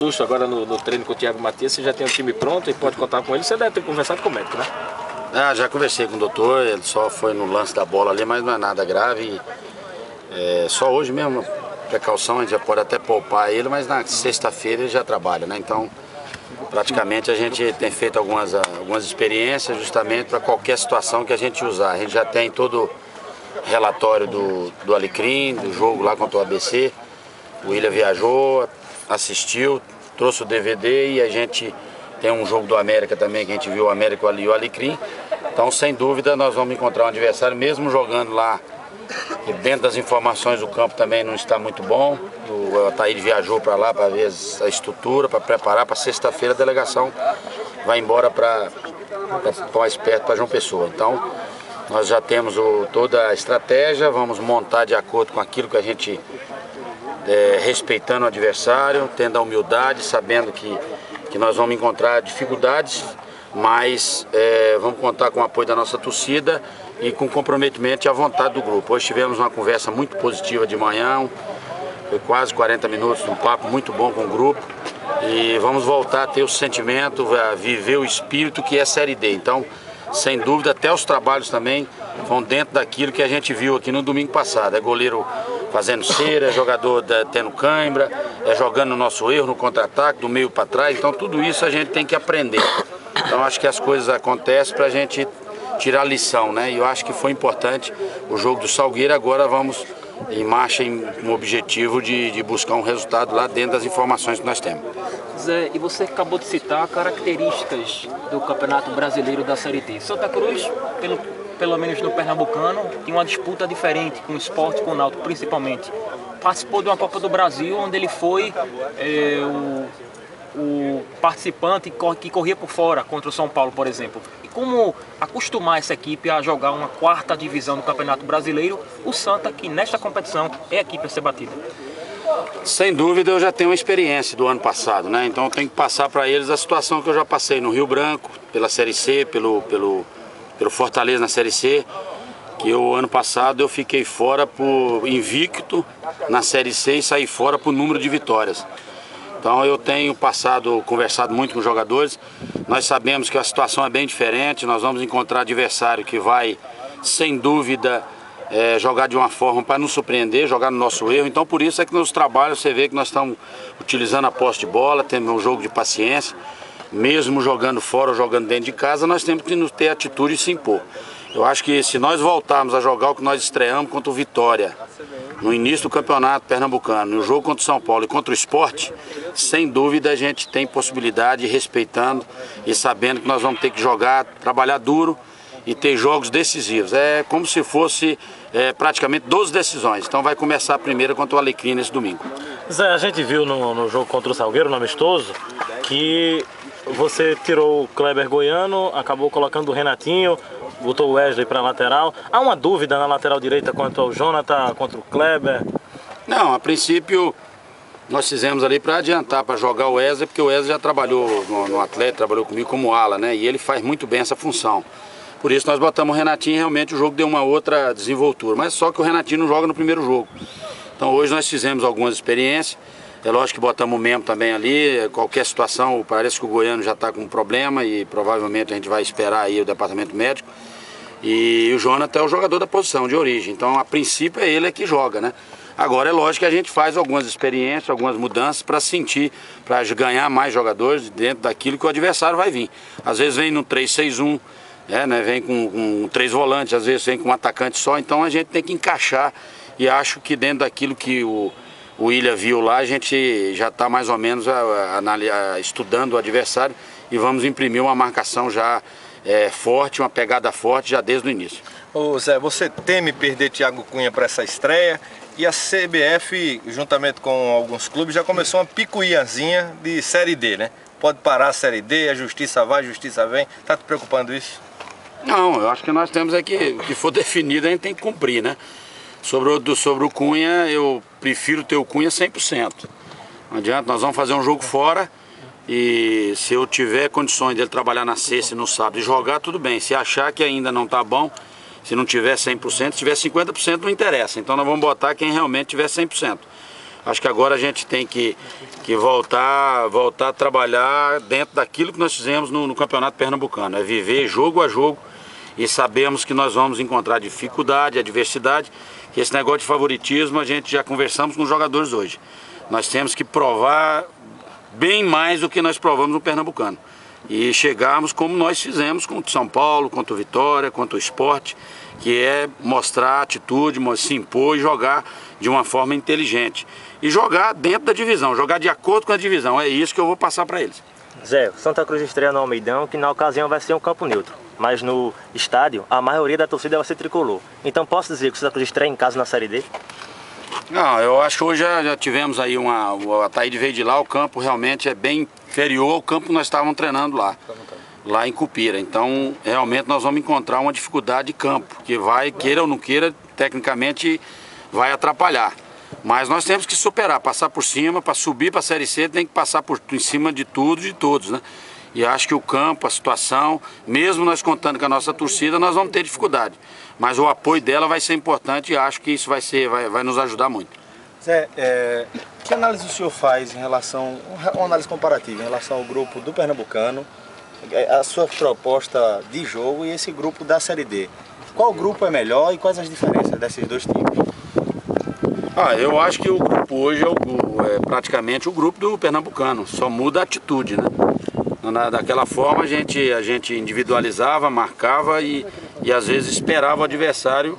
Justo, agora no treino com o Thiago Matias, você já tem o time pronto e pode contar com ele. Você deve ter conversado com o médico, né? Já conversei com o doutor, ele só foi no lance da bola ali, mas não é nada grave. Só hoje mesmo, precaução, a gente já pode até poupar ele, mas na sexta-feira ele já trabalha, né? Então, praticamente a gente tem feito algumas experiências justamente para qualquer situação que a gente usar. A gente já tem todo o relatório do Alecrim, do jogo lá contra o ABC. O William viajou, assistiu, trouxe o DVD e a gente tem um jogo do América também, que a gente viu o América ali e o Alecrim. Então, sem dúvida, nós vamos encontrar um adversário, mesmo jogando lá. E dentro das informações, o campo também não está muito bom. O Ataíde viajou para lá para ver a estrutura, para preparar para sexta-feira. A delegação vai embora para mais perto, para João Pessoa. Então, nós já temos toda a estratégia, vamos montar de acordo com aquilo que a gente... respeitando o adversário, tendo a humildade, sabendo que nós vamos encontrar dificuldades, mas vamos contar com o apoio da nossa torcida e com o comprometimento e a vontade do grupo. Hoje tivemos uma conversa muito positiva de manhã, foi quase 40 minutos, um papo muito bom com o grupo e vamos voltar a ter o sentimento, a viver o espírito que é a Série D. Então, sem dúvida, até os trabalhos também vão dentro daquilo que a gente viu aqui no domingo passado. É goleiro fazendo cera, é jogador tendo cãibra, é jogando no nosso erro, no contra-ataque, do meio para trás. Então tudo isso a gente tem que aprender. Então acho que as coisas acontecem para a gente tirar lição, né? E eu acho que foi importante o jogo do Salgueiro. Agora vamos em marcha com o objetivo de buscar um resultado lá dentro das informações que nós temos. Zé, e você acabou de citar características do Campeonato Brasileiro da Série D. Santa Cruz, pelo menos no Pernambucano, tem uma disputa diferente com o Sport, com o Náutico principalmente. Participou de uma Copa do Brasil, onde ele foi o participante que corria por fora contra o São Paulo, por exemplo. E como acostumar essa equipe a jogar uma quarta divisão do Campeonato Brasileiro, o Santa, que nesta competição é a equipe a ser batida? Sem dúvida, eu já tenho uma experiência do ano passado, né? Então eu tenho que passar para eles a situação que eu já passei no Rio Branco, pela Série C, pelo Fortaleza na Série C, que o ano passado eu fiquei fora por invicto na Série C e saí fora por número de vitórias. Então eu tenho conversado muito com os jogadores, nós sabemos que a situação é bem diferente, nós vamos encontrar adversário que vai, sem dúvida, jogar de uma forma para nos surpreender, jogar no nosso erro. Então por isso é que nos trabalhos você vê que nós estamos utilizando a posse de bola, temos um jogo de paciência. Mesmo jogando fora ou jogando dentro de casa, nós temos que ter atitude e se impor. Eu acho que se nós voltarmos a jogar o que nós estreamos contra o Vitória, no início do campeonato pernambucano, no jogo contra o São Paulo e contra o Sport, sem dúvida a gente tem possibilidade, respeitando e sabendo que nós vamos ter que jogar, trabalhar duro e ter jogos decisivos. É como se fosse praticamente 12 decisões. Então vai começar a primeira contra o Alecrim nesse domingo. Zé, a gente viu no jogo contra o Salgueiro, no amistoso, que você tirou o Kleber Goiano, acabou colocando o Renatinho, botou o Wesley para a lateral. Há uma dúvida na lateral direita quanto ao Jonathan, contra o Kleber? Não, a princípio nós fizemos ali para adiantar, para jogar o Wesley, porque o Wesley já trabalhou no Atlético, trabalhou comigo como ala, né? E ele faz muito bem essa função. Por isso nós botamos o Renatinho e realmente o jogo deu uma outra desenvoltura. Mas só que o Renatinho não joga no primeiro jogo. Então hoje nós fizemos algumas experiências. É lógico que botamos o Memo também ali, qualquer situação, parece que o Goiano já está com um problema e provavelmente a gente vai esperar aí o departamento médico. E o Jonathan é o jogador da posição de origem, então a princípio é ele que joga, né? Agora é lógico que a gente faz algumas experiências, algumas mudanças para sentir, para ganhar mais jogadores dentro daquilo que o adversário vai vir. Às vezes vem no 3-6-1, né? Vem com 3 volantes, às vezes vem com um atacante só, então a gente tem que encaixar e acho que dentro daquilo que o William viu lá, a gente já está mais ou menos estudando o adversário e vamos imprimir uma marcação já forte, uma pegada forte já desde o início. Ô Zé, você teme perder Thiago Cunha para essa estreia e a CBF, juntamente com alguns clubes, já começou uma picuinhazinha de Série D, né? Pode parar a Série D, a justiça vai, a justiça vem. Tá te preocupando isso? Não, eu acho que nós temos aqui, o que for definido a gente tem que cumprir, né? Sobre o Cunha, eu prefiro ter o Cunha 100%. Não adianta, nós vamos fazer um jogo fora e se eu tiver condições dele trabalhar na sexta e no sábado e jogar, tudo bem. Se achar que ainda não está bom, se não tiver 100%, se tiver 50% não interessa. Então nós vamos botar quem realmente tiver 100%. Acho que agora a gente tem que voltar a trabalhar dentro daquilo que nós fizemos no Campeonato Pernambucano, é viver jogo a jogo, e sabemos que nós vamos encontrar dificuldade, adversidade, que esse negócio de favoritismo a gente já conversamos com os jogadores hoje. Nós temos que provar bem mais do que nós provamos no Pernambucano e chegarmos como nós fizemos contra o São Paulo, contra o Vitória, contra o Sport, que é mostrar atitude, se impor e jogar de uma forma inteligente. E jogar dentro da divisão, jogar de acordo com a divisão. É isso que eu vou passar para eles. Zé, Santa Cruz estreia no Almeidão, que na ocasião vai ser um campo neutro. Mas no estádio, a maioria da torcida vai ser tricolor. Então posso dizer que o Santa Cruz estreia em casa na Série D? Não, eu acho que hoje já tivemos aí a Ataíde veio de lá, o campo realmente é bem inferior ao campo que nós estávamos treinando lá em Cupira. Então, realmente nós vamos encontrar uma dificuldade de campo, que vai, queira ou não queira, tecnicamente vai atrapalhar. Mas nós temos que superar, passar por cima, para subir para a Série C tem que passar por cima de tudo e de todos, né? E acho que o campo, a situação, mesmo nós contando com a nossa torcida, nós vamos ter dificuldade. Mas o apoio dela vai ser importante e acho que isso vai nos ajudar muito. Zé, que análise o senhor faz em relação, uma análise comparativa em relação ao grupo do Pernambucano, a sua proposta de jogo e esse grupo da Série D? Qual grupo é melhor e quais as diferenças desses dois times? Eu acho que o grupo hoje é praticamente o grupo do Pernambucano, só muda a atitude, né? Daquela forma a gente individualizava, marcava e às vezes esperava o adversário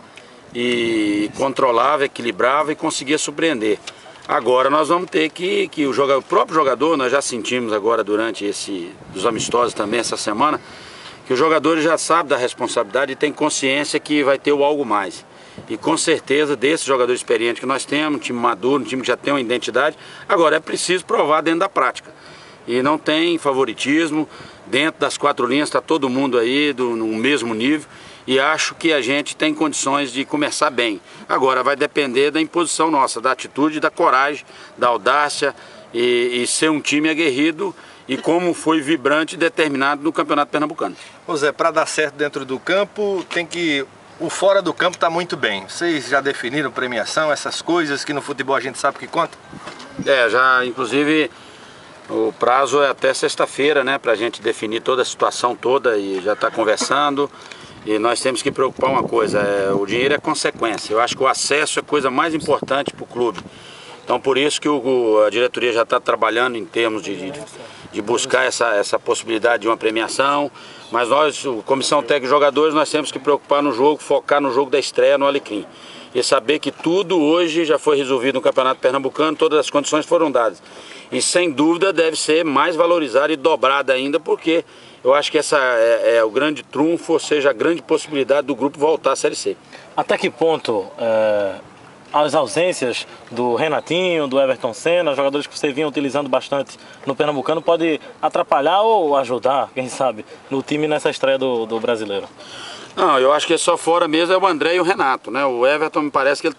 e controlava, equilibrava e conseguia surpreender. Agora nós vamos ter que o próprio jogador, nós já sentimos agora durante os amistosos também essa semana, que os jogadores já sabem da responsabilidade e têm consciência que vai ter o algo mais. E com certeza desses jogadores experientes que nós temos, um time maduro, um time que já tem uma identidade, agora é preciso provar dentro da prática. E não tem favoritismo, dentro das 4 linhas está todo mundo aí no mesmo nível e acho que a gente tem condições de começar bem. Agora vai depender da imposição nossa, da atitude, da coragem, da audácia e ser um time aguerrido e como foi vibrante e determinado no Campeonato Pernambucano. Ô Zé, para dar certo dentro do campo, o fora do campo está muito bem. Vocês já definiram premiação, essas coisas que no futebol a gente sabe que conta? Já inclusive... O prazo é até sexta-feira, né, para a gente definir toda a situação toda e já está conversando. E nós temos que preocupar uma coisa, o dinheiro é consequência. Eu acho que o acesso é a coisa mais importante para o clube. Então por isso que a diretoria já está trabalhando em termos de buscar essa possibilidade de uma premiação. Mas nós, comissão técnica e jogadores, nós temos que preocupar no jogo, focar no jogo da estreia no Alecrim. E saber que tudo hoje já foi resolvido no Campeonato Pernambucano, todas as condições foram dadas. E sem dúvida deve ser mais valorizada e dobrada ainda, porque eu acho que essa é o grande trunfo, ou seja, a grande possibilidade do grupo voltar à Série C. Até que ponto as ausências do Renatinho, do Everton Senna, jogadores que você vinha utilizando bastante no Pernambucano, pode atrapalhar ou ajudar, quem sabe, no time nessa estreia do Brasileiro? Não, eu acho que só fora mesmo é o André e o Renato, né? O Everton me parece que ele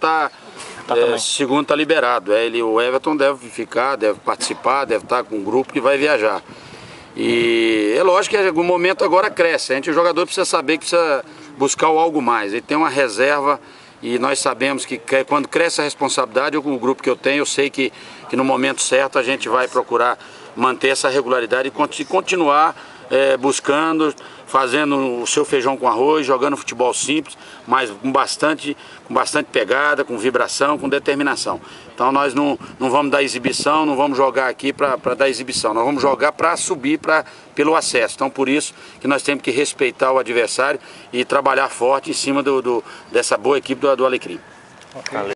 segundo está liberado. O Everton deve ficar, deve participar, deve estar com um grupo que vai viajar. E é lógico que em algum momento agora cresce. O jogador precisa saber que precisa buscar o algo mais. Ele tem uma reserva e nós sabemos que quando cresce a responsabilidade, o grupo que eu tenho, eu sei que no momento certo a gente vai procurar manter essa regularidade e continuar buscando, fazendo o seu feijão com arroz, jogando futebol simples, mas com bastante pegada, com vibração, com determinação. Então nós não vamos dar exibição, não vamos jogar aqui para dar exibição, nós vamos jogar para subir pelo acesso. Então por isso que nós temos que respeitar o adversário e trabalhar forte em cima dessa boa equipe do Alecrim.